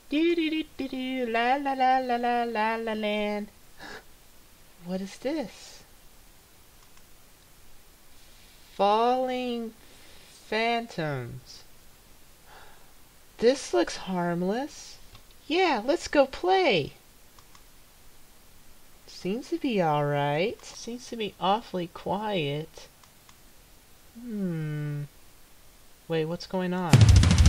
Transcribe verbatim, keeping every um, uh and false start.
Do do do do do la la la la la la la land. What is this? Falling phantoms. This looks harmless. Yeah, let's go play. Seems to be alright. Seems to be awfully quiet. Hmm. Wait, what's going on?